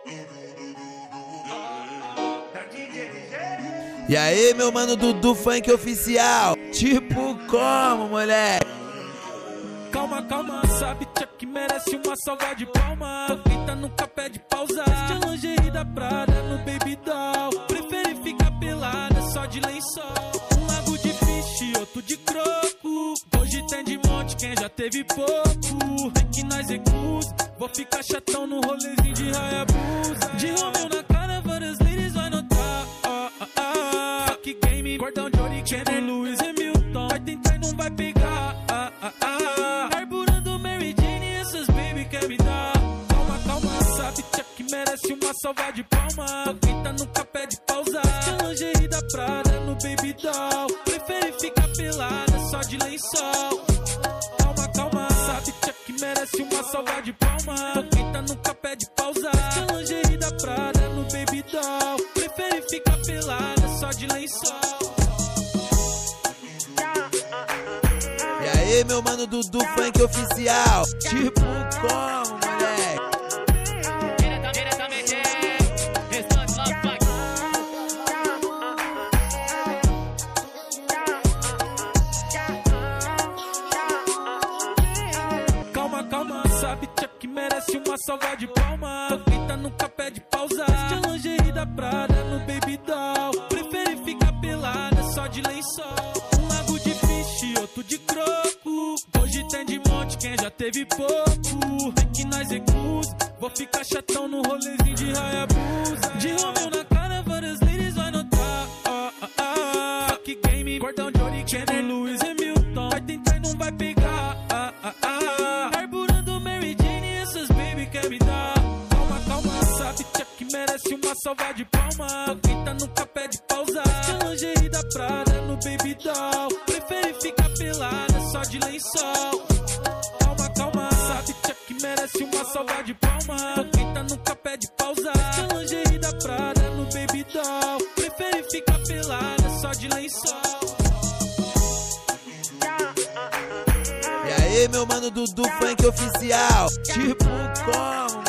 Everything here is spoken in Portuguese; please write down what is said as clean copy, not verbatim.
E aí, meu mano Dudu Funk Oficial, tipo como, moleque? Calma, calma, sabe que merece uma salva de palma. Quem nunca pede pausa. Veste a lingerie da Prada no Baby Doll. Prefere ficar pelada só de lençol. Um lago de fish, outro de croco. Hoje tem de monte, quem já teve pouco. Vem que nós recusa. Vou ficar chatão no rolezinho de Hayabusa. De Romeu na cara, várias ladies vai notar. Fuck game, cordão de ouro, Kenner, Lewis Hamilton. Vai tentar e não vai pegar. Carburando Mary Jane e essas baby quer me dar. Calma, calma, sabe que merece uma salva de palma. Quem nunca pede pausa. Veste a lingerie da Prada no Baby Doll. Prefere ficar pelada só de lençol. Calma, calma, sabe que merece uma salva de palma. Quem nunca pede pausa. Veste a lingerie da Prada no Baby Doll. Prefere ficar pelada só de lençol. E aí, meu mano Dudu Funk Oficial, tipo como, moleque? Diretamente, restante Love Funk. Calma, calma, sabe que merece uma salva de palma. Quem nunca pede pausa. Veste a lingerie da Prada no Baby Doll. Prefere ficar pelada só de lençol. Um lago de fish, outro de croco. Hoje tem de monte, quem já teve pouco. Vem que nós recusa. Vou ficar chatão no rolezinho de Hayabusa. De Romeu na cara, várias ladies vai notar. Fuck game, cordão de ouro, Kenner, Lewis Hamilton. Vai tentar e não vai pegar. Carburando Mary Jane e essas baby quer me dar. Calma, calma, sabe que merece uma salva de palma. Quem nunca pede pausa. Veste a lingerie da Prada no Baby Doll. Prefere ficar pelada só de lençol. Calma, calma, sabe que merece uma salva de palma. Quem nunca pede pausa. Veste a lingerie da Prada no Baby Doll. Prefere ficar pelada só de lençol. E aí, meu mano Dudu Funk Oficial, tipo como,